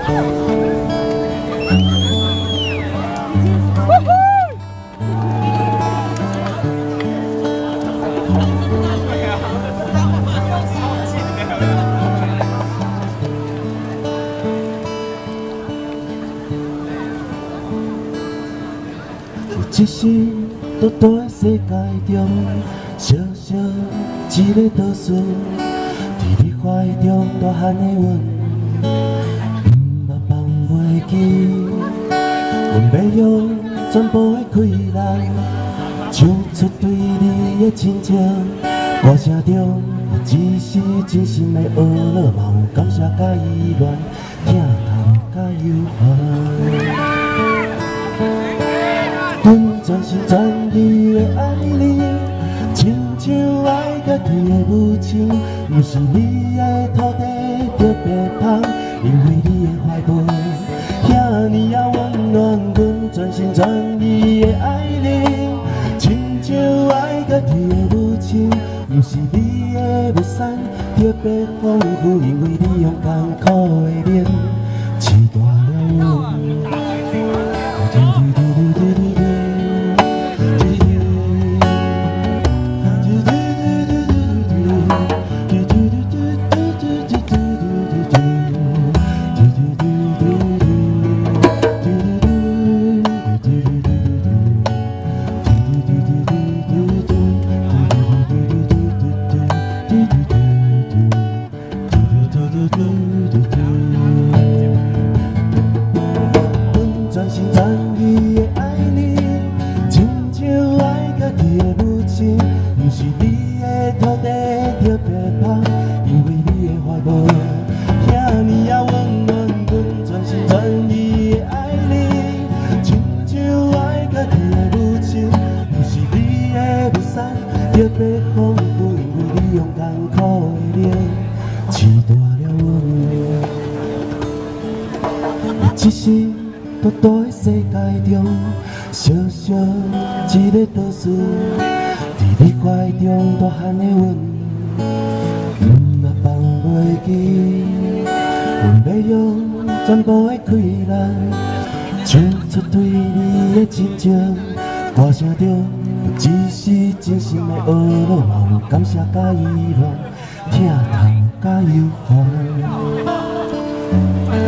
一时在大的世界中，小小一个岛屿，伫你怀中大汉的阮，毋捌放袂记。阮要用全部的开朗，唱出对你的亲情，歌声中只是真心的懊恼，嘛有感谢甲依恋，疼痛甲忧患。 阮全心全意的爱你，亲像爱家己的母亲。毋是你的土地着白芳，因为你的怀抱遐尼啊温暖。阮全心全意的爱你，亲像爱家己的母亲。毋是你的目屎着白丰富，因为你用艰苦的脸饲大了阮。 全心全意的爱你，亲像爱家己的母亲。毋是你的土地着白芳，因为你的怀抱遐尼啊温暖。阮全心全意的爱你，亲像爱家己的母亲。毋是你的目屎着白丰富，因为你用艰苦的脸饲大了阮。一时。 在大的世界中，小小一个岛屿，伫你怀中大汉的阮，毋捌放袂记。阮要用全部的开朗，唱出对你的亲情，歌声中只是真心的懊恼，嘛有感谢甲依恋，疼痛甲忧患。